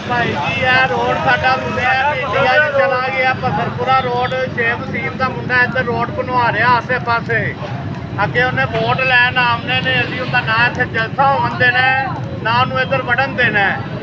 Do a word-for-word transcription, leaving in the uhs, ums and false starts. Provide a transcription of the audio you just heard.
भाई जी है रोड साडा सुनिया इंडिया च चला गया बसरपुरा रोड शेख वसीम का मुंडा इधर रोड बनवा रहा आसे पासे अगे उन्हें वोट लैन आमने ने अभी उनका ना इतने जलसा होवन देना ना उन्होंने इधर वड़न देना है।